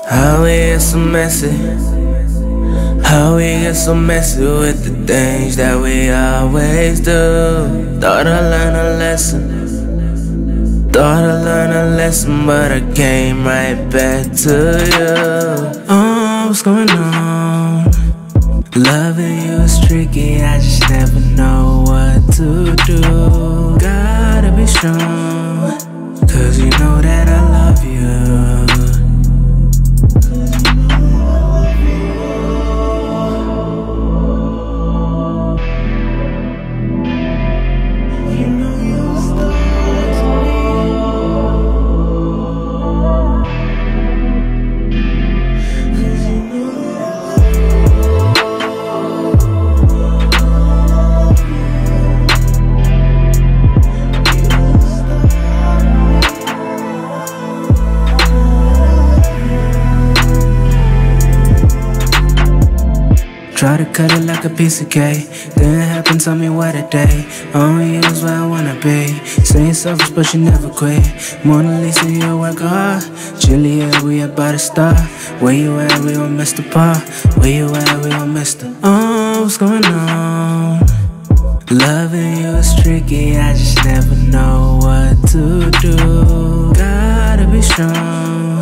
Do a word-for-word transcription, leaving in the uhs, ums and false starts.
How we get so messy? How we get so messy with the things that we always do? Thought I learned a lesson. Thought I learned a lesson, but I came right back to you. Oh, what's going on? Loving you is tricky, I just never know what to do. Gotta be strong, cause you know that I love you. Try to cut it like a piece of cake. Didn't happen, tell me what a day. On you is where I wanna be. Saying selfish, but you never quit. Mona Lisa, you a work hard. Juliet, we about to start. Where you at, we gon' miss the part. Where you at, we gon' miss the. Oh, what's going on? Loving you is tricky, I just never know what to do. Gotta be strong,